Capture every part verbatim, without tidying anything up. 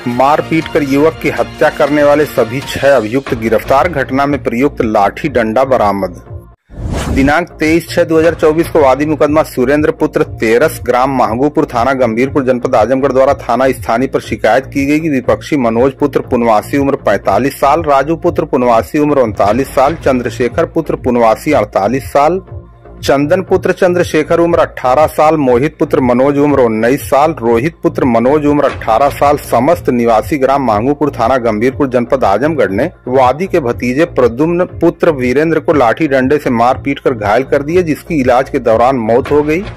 मारपीट कर युवक की हत्या करने वाले सभी छह अभियुक्त गिरफ्तार। घटना में प्रयुक्त लाठी डंडा बरामद। दिनांक तेईस छह दो हजार चौबीस को वादी मुकदमा सुरेंद्र पुत्र तेरस ग्राम महबूबपुर थाना गंभीरपुर जनपद आजमगढ़ द्वारा थाना स्थानीय पर शिकायत की गई कि विपक्षी मनोज पुत्र पुनवासी उम्र पैंतालीस साल, राजू पुत्र पुनवासी उम्र उनतालीस साल, चंद्रशेखर पुत्र पुनवासी अड़तालीस साल, चंदन पुत्र चंद्रशेखर उम्र अठारह साल, मोहित पुत्र मनोज उम्र उन्नीस साल, रोहित पुत्र मनोज उम्र अठारह साल, समस्त निवासी ग्राम महबूबपुर थाना गंभीरपुर जनपद आजमगढ़ ने वादी के भतीजे प्रद्युम्न पुत्र वीरेंद्र को लाठी डंडे से मार पीट कर घायल कर दिया, जिसकी इलाज के दौरान मौत हो गई।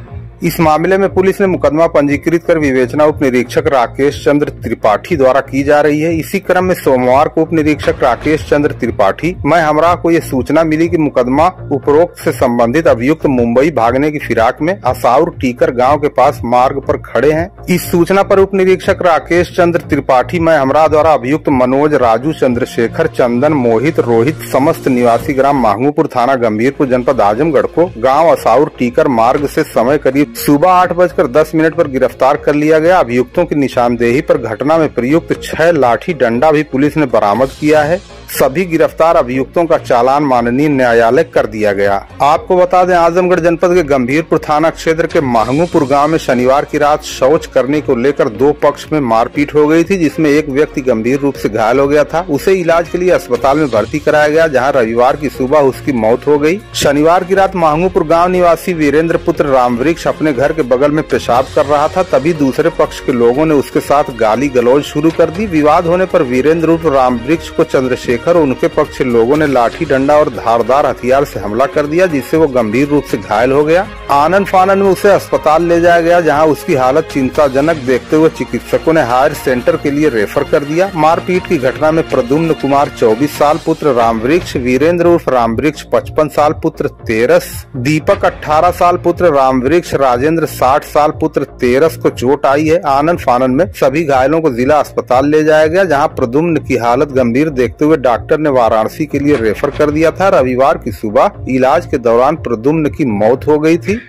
इस मामले में पुलिस ने मुकदमा पंजीकृत कर विवेचना उप निरीक्षक राकेश चंद्र त्रिपाठी द्वारा की जा रही है। इसी क्रम में सोमवार को उप निरीक्षक राकेश चंद्र त्रिपाठी मैं हमरा को ये सूचना मिली कि मुकदमा उपरोक्त से संबंधित अभियुक्त मुंबई भागने की फिराक में असाउर टीकर गांव के पास मार्ग पर खड़े हैं। इस सूचना पर उप निरीक्षक राकेश चंद्र त्रिपाठी मैं हमरा द्वारा अभियुक्त मनोज, राजू, चंद्रशेखर, चंदन, मोहित, रोहित समस्त निवासी ग्राम महबूबपुर थाना गंभीरपुर जनपद आजमगढ़ को गाँव असाउर टीकर मार्ग से समय करीब सुबह आठ बजकर दस मिनट पर गिरफ्तार कर लिया गया। अभियुक्तों की निशानदेही पर घटना में प्रयुक्त छह लाठी डंडा भी पुलिस ने बरामद किया है। सभी गिरफ्तार अभियुक्तों का चालान माननीय न्यायालय कर दिया गया। आपको बता दें, आजमगढ़ जनपद के गंभीरपुर थाना क्षेत्र के महबूबपुर गांव में शनिवार की रात शौच करने को लेकर दो पक्ष में मारपीट हो गई थी, जिसमें एक व्यक्ति गंभीर रूप से घायल हो गया था। उसे इलाज के लिए अस्पताल में भर्ती कराया गया, जहां रविवार की सुबह उसकी मौत हो गई। शनिवार की रात महबूबपुर गाँव निवासी वीरेंद्र पुत्र रामवृक्ष अपने घर के बगल में पेशाब कर रहा था, तभी दूसरे पक्ष के लोगों ने उसके साथ गाली गलौज शुरू कर दी। विवाद होने पर वीरेंद्र उर्फ रामवृक्ष को चंद्रशेखर और उनके पक्ष के लोगों ने लाठी डंडा और धारदार हथियार से हमला कर दिया, जिससे वो गंभीर रूप से घायल हो गया। आनन फानन में उसे अस्पताल ले जाया गया, जहां उसकी हालत चिंताजनक देखते हुए चिकित्सकों ने हायर सेंटर के लिए रेफर कर दिया। मारपीट की घटना में प्रद्युम्न कुमार चौबीस साल पुत्र रामवृक्ष, वीरेंद्र उर्फ रामवृक्ष पचपन साल पुत्र तेरस, दीपक अठारह साल पुत्र रामवृक्ष, राजेंद्र साठ साल पुत्र तेरस को चोट आई है। आनन फानन में सभी घायलों को जिला अस्पताल ले जाया गया, जहाँ प्रद्युम्न की हालत गंभीर देखते हुए डॉक्टर ने वाराणसी के लिए रेफर कर दिया था। रविवार की सुबह इलाज के दौरान प्रद्युम्न की मौत हो गई थी।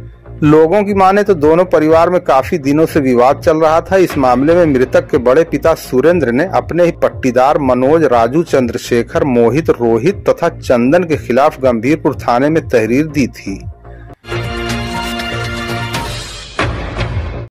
लोगों की माने तो दोनों परिवार में काफी दिनों से विवाद चल रहा था। इस मामले में मृतक के बड़े पिता सुरेंद्र ने अपने ही पट्टीदार मनोज, राजू, चंद्रशेखर, मोहित, रोहित तथा चंदन के खिलाफ गंभीरपुर थाने में तहरीर दी थी।